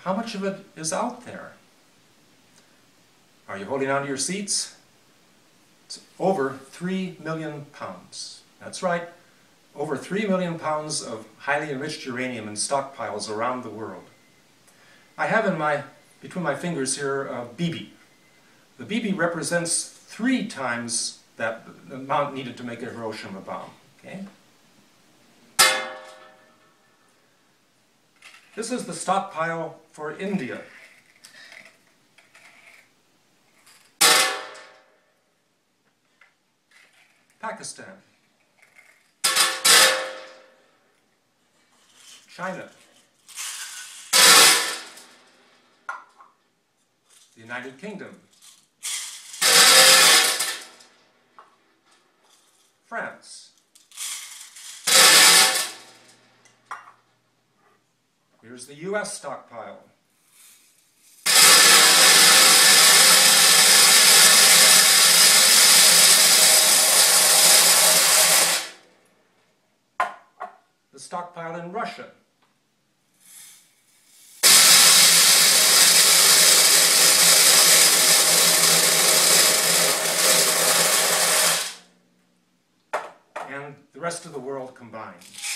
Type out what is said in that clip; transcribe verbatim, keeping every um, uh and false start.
how much of it is out there? Are you holding on to your seats? It's over three million pounds. That's right, over three million pounds of highly enriched uranium in stockpiles around the world. I have in my, between my fingers here, a B B. The B B represents three times that amount needed to make a Hiroshima bomb. Okay? This is the stockpile for India. Pakistan. China. The United Kingdom. France. Here's the U S stockpile. The stockpile in Russia. And the rest of the world combined.